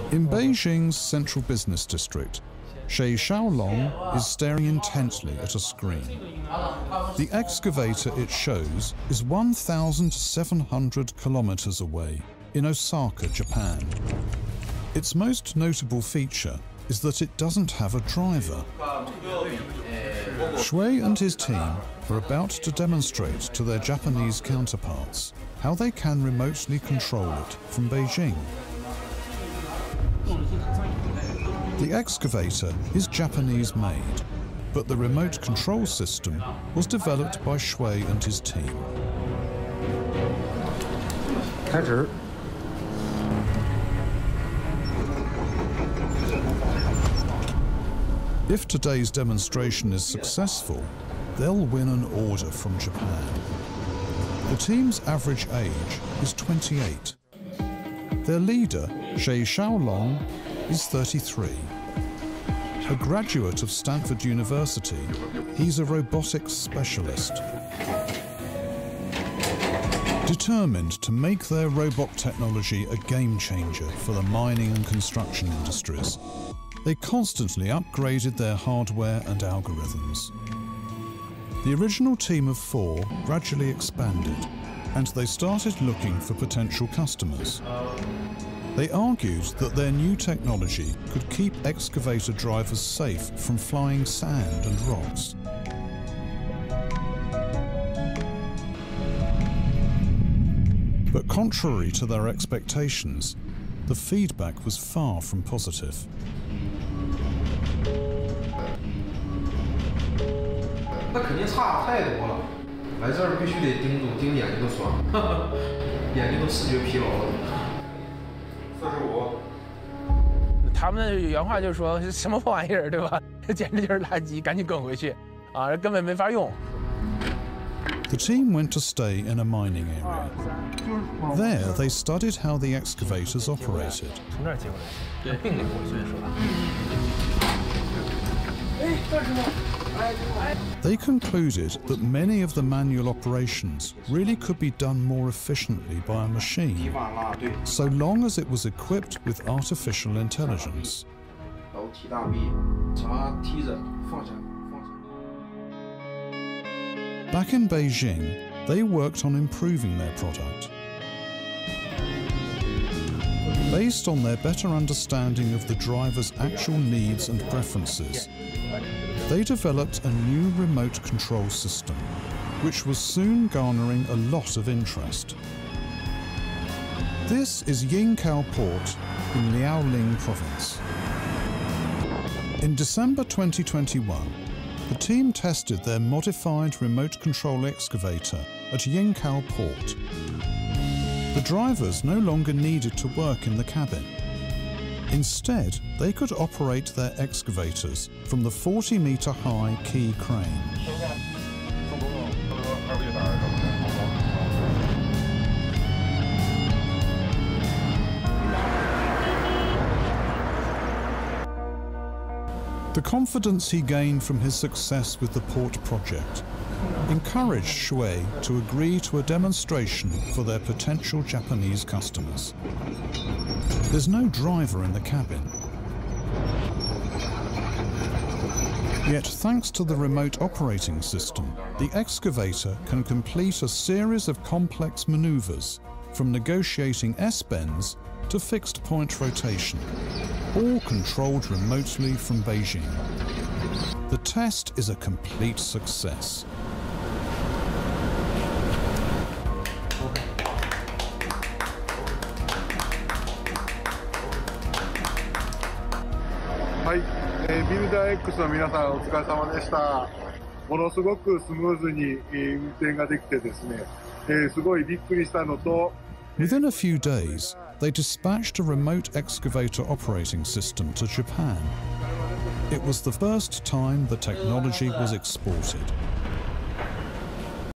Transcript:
In Beijing's central business district, Sui Shaolong is staring intently at a screen. The excavator it shows is 1,700 kilometers away in Osaka, Japan. Its most notable feature is that it doesn't have a driver. Sui and his team are about to demonstrate to their Japanese counterparts how they can remotely control it from Beijing. The excavator is Japanese-made, but the remote control system was developed by Sui and his team. If today's demonstration is successful, they'll win an order from Japan. The team's average age is 28. Their leader, Sui Shaolong, is 33. A graduate of Stanford University, he's a robotics specialist. Determined to make their robot technology a game changer for the mining and construction industries, they constantly upgraded their hardware and algorithms. The original team of 4 gradually expanded, and they started looking for potential customers. They argued that their new technology could keep excavator drivers safe from flying sand and rocks. But contrary to their expectations, the feedback was far from positive. The team went to stay in a mining area. There, they studied how the excavators operated. They concluded that many of the manual operations really could be done more efficiently by a machine, so long as it was equipped with artificial intelligence. Back in Beijing, they worked on improving their product. Based on their better understanding of the driver's actual needs and preferences, they developed a new remote control system, which was soon garnering a lot of interest. This is Yingkou Port in Liaoning province. In December 2021, the team tested their modified remote control excavator at Yingkou Port. The drivers no longer needed to work in the cabin. Instead, they could operate their excavators from the 40-meter-high key crane. The confidence he gained from his success with the port project encouraged Sui to agree to a demonstration for their potential Japanese customers. There's no driver in the cabin. Yet, thanks to the remote operating system, the excavator can complete a series of complex maneuvers, from negotiating S-bends to fixed point rotation, all controlled remotely from Beijing. The test is a complete success. Builder X の皆さんお疲れ様でした。ものすごくスムーズに運転ができてですね、すごいびっくりしたのと。 Within a few days, they dispatched a remote excavator operating system to Japan. It was the first time the technology was exported.